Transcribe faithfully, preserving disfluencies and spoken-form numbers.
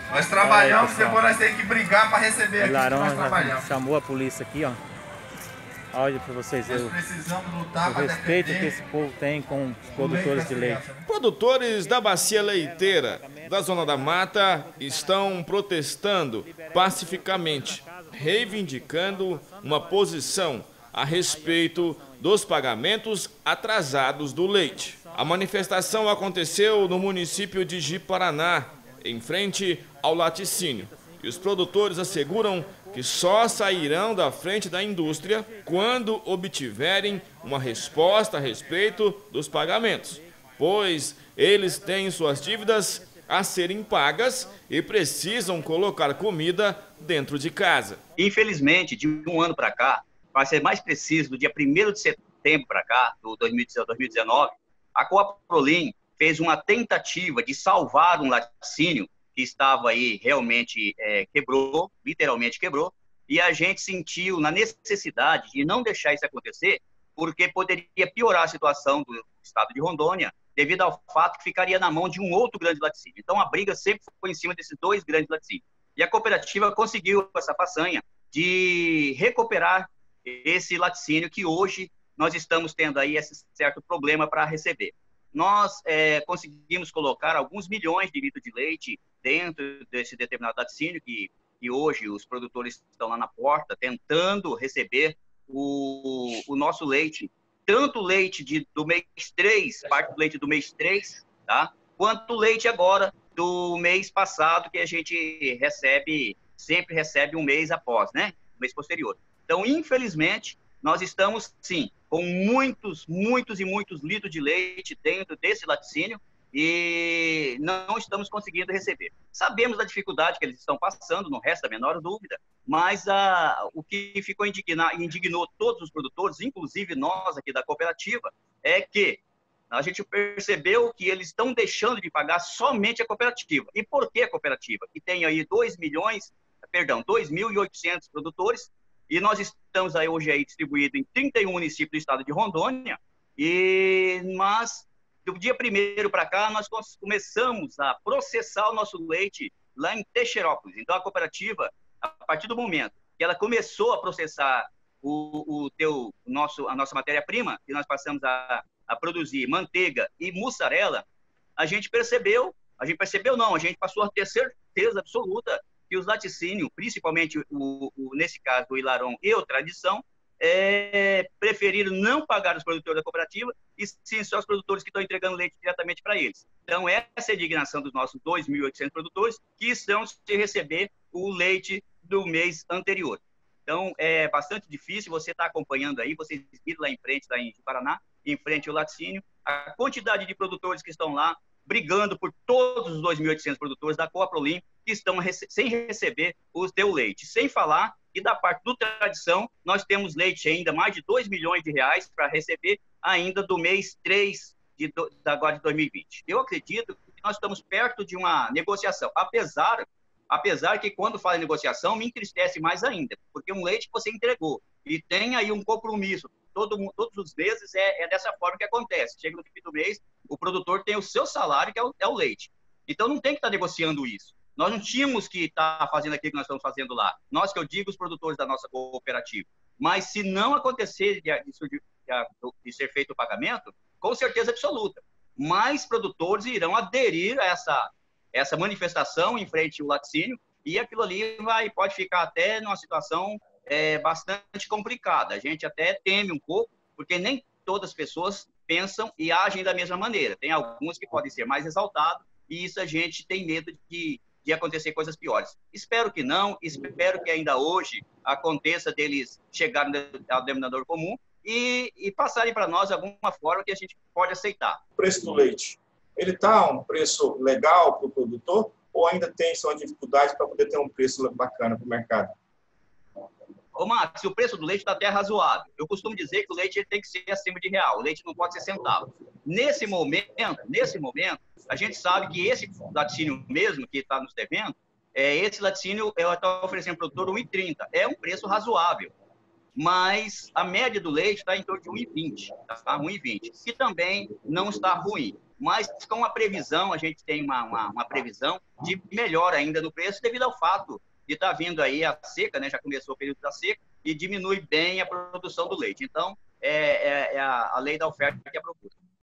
Nós trabalhamos Aí, e depois nós temos que brigar para receber o aqui que Larão nós já trabalhamos. chamou a polícia aqui, ó. Olha para vocês Nós verem precisamos o, lutar o para respeito que defender esse povo tem com os o leite produtores das de leite. crianças, né? Produtores da Bacia Leiteira da Zona da Mata estão protestando pacificamente, reivindicando uma posição a respeito dos pagamentos atrasados do leite. A manifestação aconteceu no município de Ji-Paraná, em frente ao laticínio. E os produtores asseguram que só sairão da frente da indústria quando obtiverem uma resposta a respeito dos pagamentos, pois eles têm suas dívidas a serem pagas e precisam colocar comida dentro de casa. Infelizmente, de um ano para cá, para ser mais preciso, do dia primeiro de setembro para cá, do dois mil e dezenove, a Coaprolim fez uma tentativa de salvar um laticínio que estava aí realmente é, quebrou, literalmente quebrou, e a gente sentiu na necessidade de não deixar isso acontecer, porque poderia piorar a situação do estado de Rondônia, devido ao fato que ficaria na mão de um outro grande laticínio. Então, a briga sempre foi em cima desses dois grandes laticínios. E a cooperativa conseguiu essa façanha de recuperar esse laticínio que hoje nós estamos tendo aí esse certo problema para receber. Nós é, conseguimos colocar alguns milhões de litros de leite dentro desse determinado laticínio, que, que hoje os produtores estão lá na porta tentando receber o, o nosso leite, tanto o leite de, do mês três, parte do leite do mês três, tá? Quanto o leite agora do mês passado, que a gente recebe, sempre recebe um mês após, né? Um mês posterior. Então, infelizmente, nós estamos, sim, com muitos, muitos e muitos litros de leite dentro desse laticínio e não estamos conseguindo receber. Sabemos da dificuldade que eles estão passando, não resta a menor dúvida, mas a, o que ficou indigna, indignou todos os produtores, inclusive nós aqui da cooperativa, é que a gente percebeu que eles estão deixando de pagar somente a cooperativa. E por que a cooperativa? Que tem aí dois milhões, perdão, dois mil e oitocentos produtores, e nós estamos aí hoje aí distribuídos em trinta e um municípios do estado de Rondônia, e, mas do dia primeiro para cá nós começamos a processar o nosso leite lá em Teixeirópolis. Então a cooperativa, a partir do momento que ela começou a processar o, o teu, nosso, a nossa matéria-prima, que nós passamos a, a produzir manteiga e mussarela, a gente percebeu, a gente percebeu não, a gente passou a ter certeza absoluta que os laticínios, principalmente o, o, nesse caso o Ilaron e o Tradição, é, preferiram não pagar os produtores da cooperativa e sim só os produtores que estão entregando leite diretamente para eles. Então, essa é a indignação dos nossos dois mil e oitocentos produtores que estão se receber o leite do mês anterior. Então, é bastante difícil, você está acompanhando aí, vocês viram lá em frente, lá em Paraná, em frente ao laticínio, a quantidade de produtores que estão lá brigando por todos os dois mil e oitocentos produtores da Coaprolim que estão rece sem receber o seu leite. Sem falar que da parte do Tradição, nós temos leite ainda, mais de dois milhões de reais para receber ainda do mês três de, do, agora de dois mil e vinte. Eu acredito que nós estamos perto de uma negociação, apesar, apesar que quando fala em negociação me entristece mais ainda, porque um leite que você entregou e tem aí um compromisso, todo, todos os meses é, é dessa forma que acontece. Chega no fim do mês, o produtor tem o seu salário, que é o, é o leite. Então não tem que estar negociando isso. Nós não tínhamos que estar fazendo aquilo que nós estamos fazendo lá. Nós, que eu digo, os produtores da nossa cooperativa. Mas se não acontecer de, de, de ser feito o pagamento, com certeza absoluta, mais produtores irão aderir a essa, essa manifestação em frente ao laticínio e aquilo ali vai, pode ficar até numa situação é, bastante complicada. A gente até teme um pouco, porque nem todas as pessoas pensam e agem da mesma maneira. Tem alguns que podem ser mais exaltados e isso a gente tem medo de de acontecer coisas piores. Espero que não, espero que ainda hoje aconteça deles chegarem ao denominador comum e, e passarem para nós alguma forma que a gente pode aceitar. O preço do leite, ele está um preço legal para o produtor ou ainda tem só dificuldade para poder ter um preço bacana para o mercado? Ô, Max, o preço do leite está até razoável. Eu costumo dizer que o leite ele tem que ser acima de real, o leite não pode ser centavo. Nesse momento, nesse momento, a gente sabe que esse laticínio mesmo que está nos devendo, é, esse laticínio está oferecendo ao produtor um real e trinta centavos. É um preço razoável, mas a média do leite está em torno de um real e vinte centavos, tá? um real e vinte centavos, que também não está ruim. mas com a previsão, a gente tem uma, uma, uma previsão de melhor ainda no preço, devido ao fato de estar vindo aí a seca, né? Já começou o período da seca, e diminui bem a produção do leite. Então, é, é, é a, a lei da oferta e a procura.